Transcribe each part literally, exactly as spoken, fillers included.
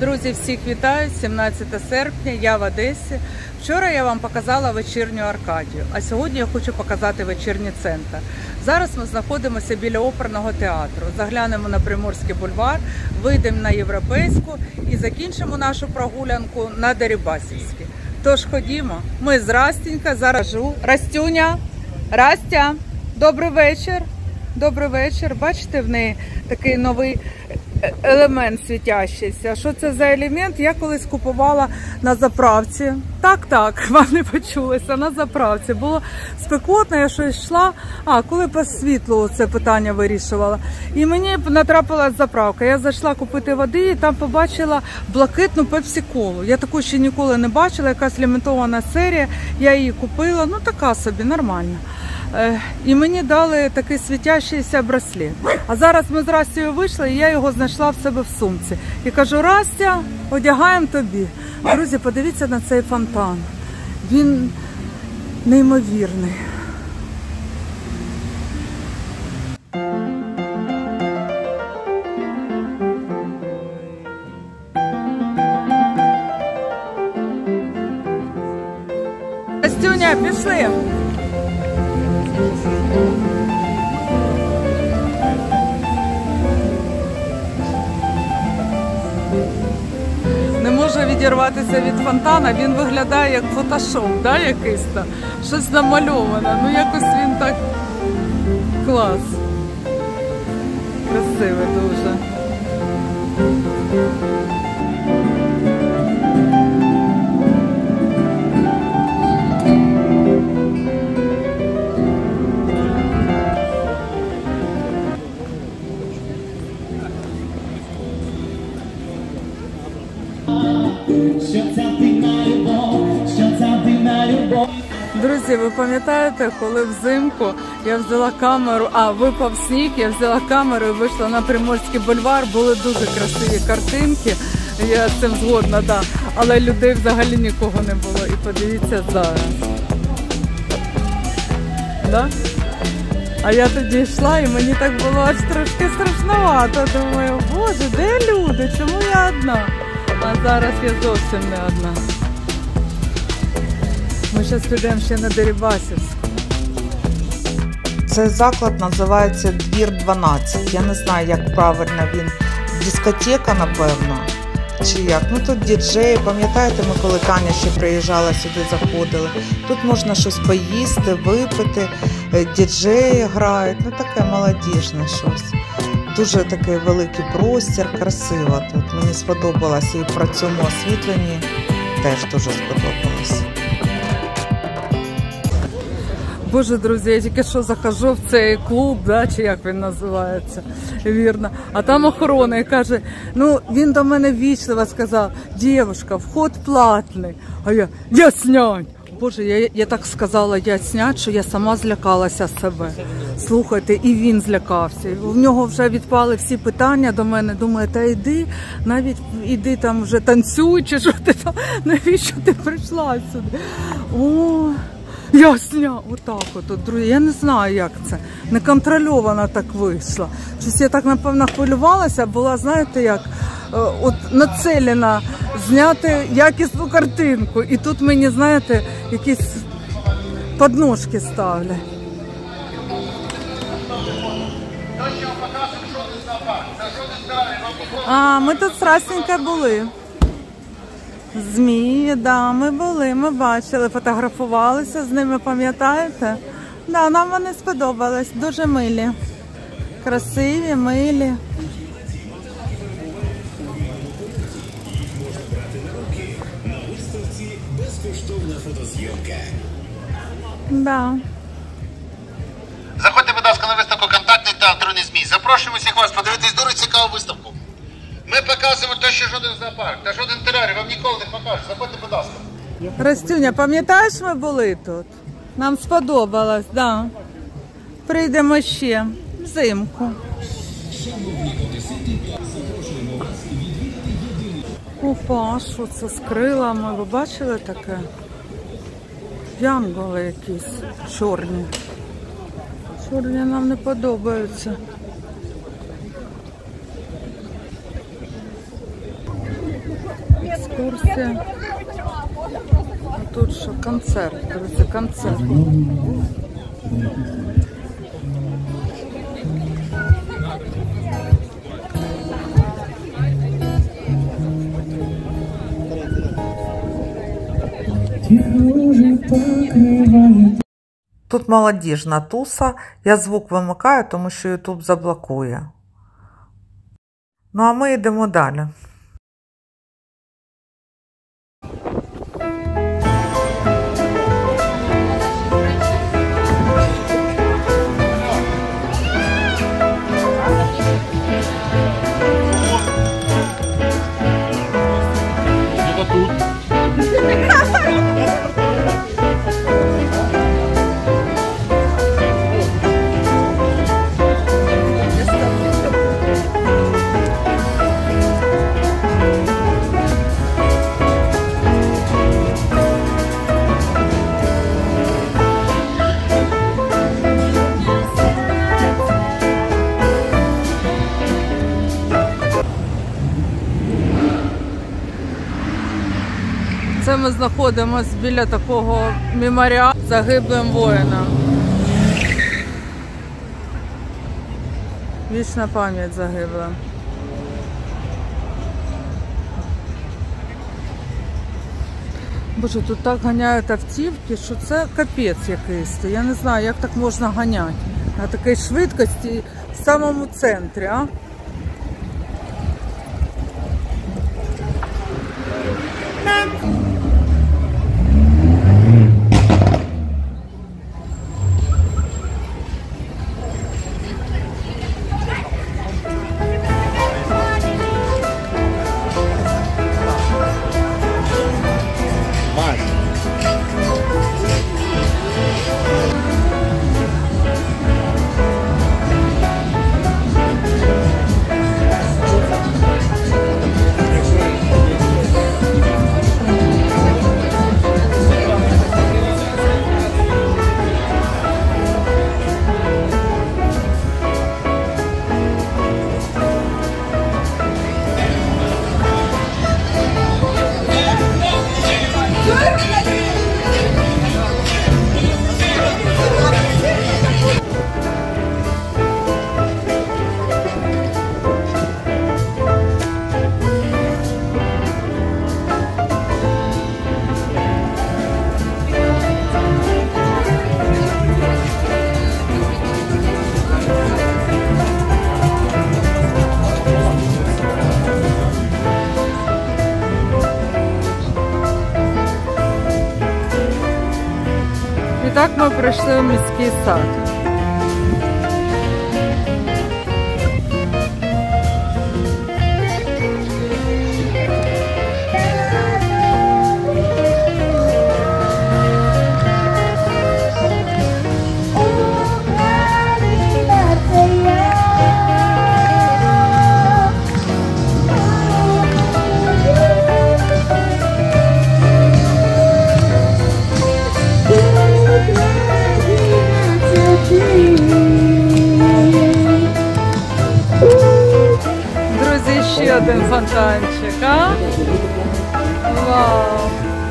Друзі, всіх вітаю! сімнадцяте серпня, я в Одесі. Вчора я вам показала вечірню Аркадію, а сьогодні я хочу показати вечірній центр. Зараз ми знаходимося біля оперного театру. Заглянемо на Приморський бульвар, вийдемо на Європейську і закінчимо нашу прогулянку на Дерибасівській. Тож ходімо, ми з Растенька зараз живу. Растюня, Растя, добрий вечір. Добрий вечір. Бачите, в неї такий новий елемент світящийся. Що це за елемент? Я колись купувала на заправці. Так, так, вам не почулося, на заправці. Було спекотно, я щось йшла, а коли по світлу це питання вирішувала. І мені натрапилась заправка. Я зайшла купити води і там побачила блакитну пепсі-колу. Я таку ще ніколи не бачила, якась лімітована серія. Я її купила, ну така собі, нормальна. І мені дали такий світящийся браслет. А зараз ми з Растею вийшли, і я його знайшла в себе в сумці. І кажу: Растя, одягаємо тобі. Друзі, подивіться на цей фонтан. Він неймовірний. Растюня, пішли! Не можу відірватися від фонтана, він виглядає як фотошоп, да, якийсь там, щось намальоване, ну якось він так клас, красивий дуже. Друзі, ви пам'ятаєте, коли взимку я взяла камеру, а випав сніг, я взяла камеру і вийшла на Приморський бульвар, були дуже красиві картинки, я з цим згодна, да. Але людей взагалі нікого не було. І подивіться зараз. Да? А я тоді йшла і мені так було аж трошки страшновато. Думаю, боже, де люди, чому я одна? А зараз я зовсім не одна. Ми зараз підемо ще на Дерибасівську. Цей заклад називається Двір дванадцять. Я не знаю, як правильно він. Дискотека, напевно. Чи як? Ну тут діджеї. Пам'ятаєте, ми коли Таня ще приїжджала, сюди заходили. Тут можна щось поїсти, випити. Діджеї грають. Ну таке молодіжне щось. Дуже такий великий простір, красиво тут. Мені сподобалося. І при цьому освітленні теж дуже сподобалося. Боже, друзі, я тільки що захожу в цей клуб, да, чи як він називається, вірно. А там охорона і каже, ну, він до мене ввічливо сказав: дівчинка, вход платний. А я, я снять. Боже, я, я так сказала, я снять, що я сама злякалася себе. Слухайте, і він злякався. В нього вже відпали всі питання до мене. Думаю, та йди, навіть іди там вже танцюй, чи що ти там, навіщо ти прийшла сюди? О, я сня, отак от, друзі, я не знаю, як це, неконтрольовано так вийшло. Щось я так, напевно, хвилювалася, була, знаєте, як, от нацелена зняти якісну картинку. І тут мені, знаєте, якісь подножки ставлять. А, ми тут з Растенькою були. Змії, да, ми були, ми бачили, фотографувалися з ними, пам'ятаєте? Да, нам вони сподобались, дуже милі, красиві, милі. Да. Заходьте, будь ласка, на виставку «Контактний театр не ЗМІ». Запрошуємо всіх вас подивитись дуже цікаву виставку. Ми показуємо те, що жоден зоопарк та жоден терарій вам ніколи не покаже. Заходьте, будь ласка. Растюня, пам'ятаєш, ми були тут? Нам сподобалось, да. Прийдемо ще взимку. Опа, що це з крилами? Ви бачили таке? Янголи якісь чорні. Чорні нам не подобаються. екскурсія. Тут що, концерт, це концерт. Тут молодіжна туса, я звук вимикаю, тому що YouTube заблокує. Ну а ми йдемо далі. Це ми знаходимося біля такого меморіалу загиблим воїнам. Вічна пам'ять загиблим. Боже, тут так ганяють автівки, що це капець якийсь. Я не знаю, як так можна ганяти на такій швидкості в самому центрі, а? Так ми прийшли в міський сад. Ще один фонтанчик, а? Вау!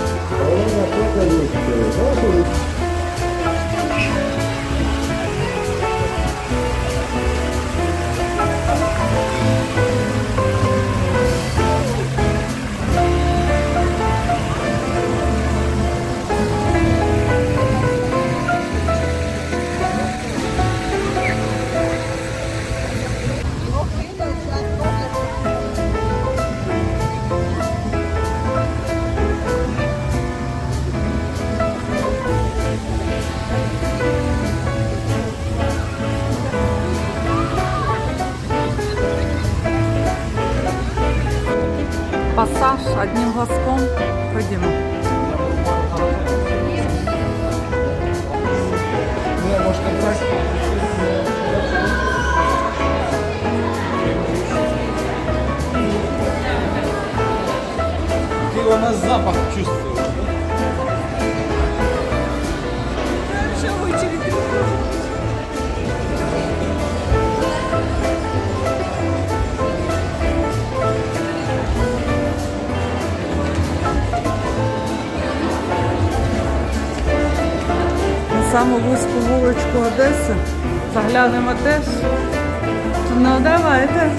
Пассаж одним глазком. Ходімо. Ты его на запах чувствуешь. саму вузьку вуличку Одеси. Заглянемо теж. Ну, давайте.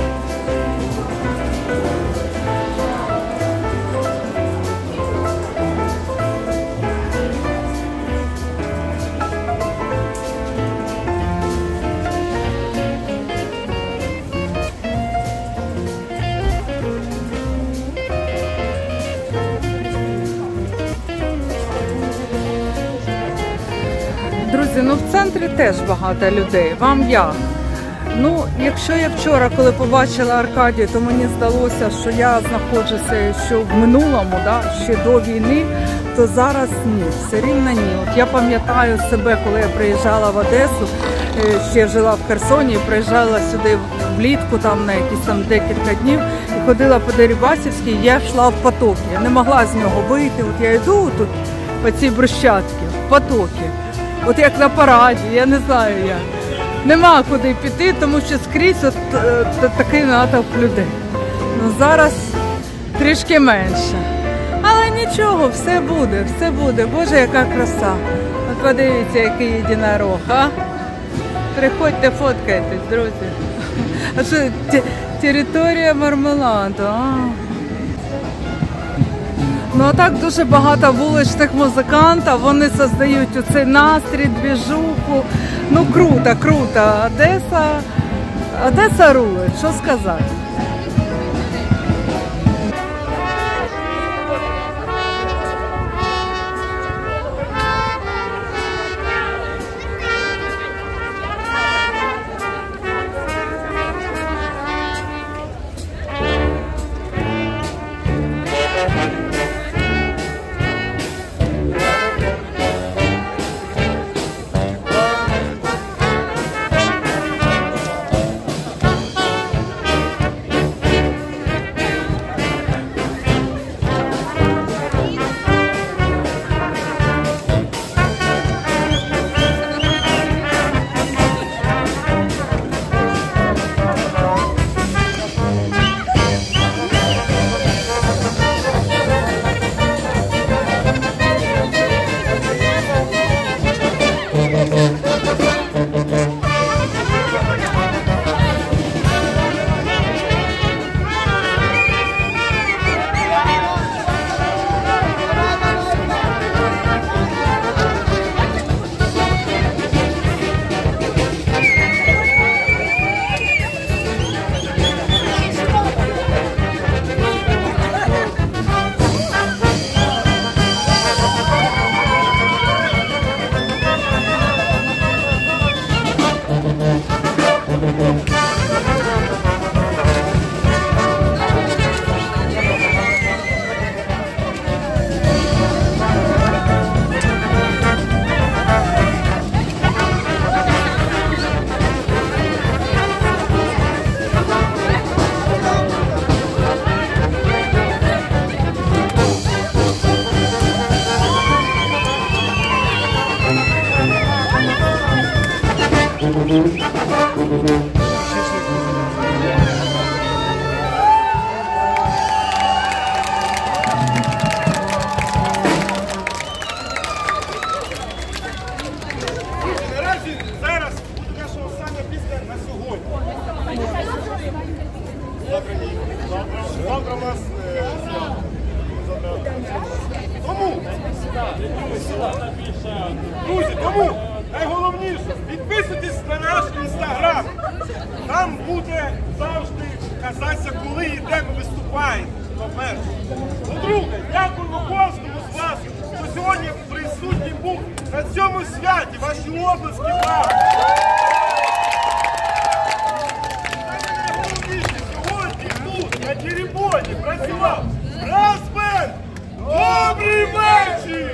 Друзі, ну в центрі теж багато людей. Вам як? Ну, якщо я вчора, коли побачила Аркадію, то мені здалося, що я знаходжуся ще в минулому, да, ще до війни, то зараз ні, все рівно ні. От я пам'ятаю себе, коли я приїжджала в Одесу, ще жила в Херсоні, приїжджала сюди влітку там на якісь там декілька днів і ходила по Дерибасівській, я йшла в потоки. Я не могла з нього вийти. От я йду тут по цій брусчатці, в потоки. От як на параді, я не знаю як. Нема куди піти, тому що скрізь от, от такий натовп людей. Ну зараз трішки менше. Але нічого, все буде, все буде. Боже, яка краса. От подивіться, який єдинорог, а? Приходьте, фоткайтесь, друзі. А що, територія Мармеладу, а? Ну а так дуже багато вуличних музикантів, вони создають оцей настрій, двіжуху. Ну круто, круто. Одеса, Одеса рулить, що сказати. Зараз буде наша остання пісня на сьогодні. Завтра ні. Завтра, завтра у нас е, свято. Тому, друзі, тому найголовніше, підписуйтесь на наш інстаграм. Там буде завжди казатися, коли і де ми виступаємо. По-друге, дякуємо кожному з вас, хто сьогодні присутній був на цьому святі, ваші обласки вам. Найголовніше сьогодні тут, на Теребоні, працював Бразбенд. Добрий вечір!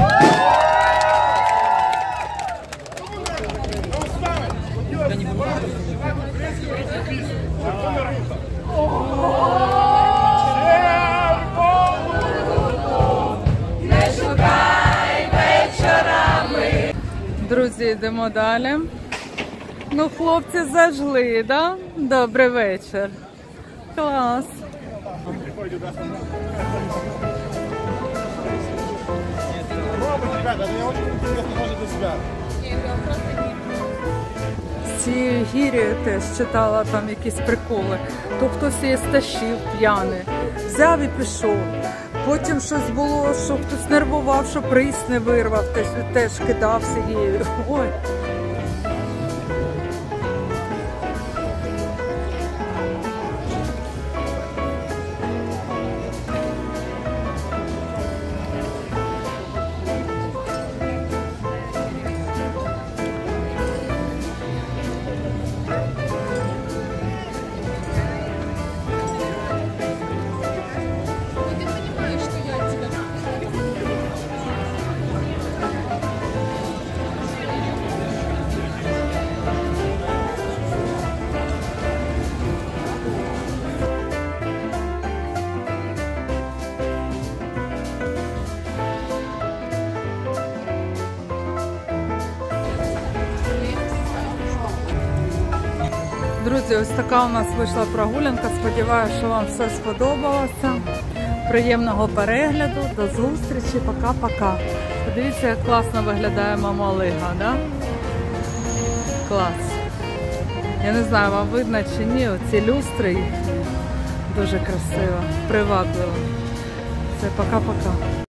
На останок хотілося б вам заспівати українську пісню «Червона рута». Друзі, йдемо далі. Ну, хлопці зажгли, да? Добрий вечір. Клас. Робить Ребята, мне очень интересно даже для себя. З цією гір'єю теж читала там якісь приколи. То хтось її стащив п'яний, взяв і пішов. Потім щось було, що хтось нервував, що приз не вирвав, теж, теж кидався її. Ой. Друзі, ось така у нас вийшла прогулянка. Сподіваюся, що вам все сподобалося. Приємного перегляду, до зустрічі, пока-пока. Подивіться, як класно виглядає Мама Олега, да? Клас. Я не знаю, вам видно чи ні, оці люстри їхні. Дуже красиво, привабливо. Все, пока-пока.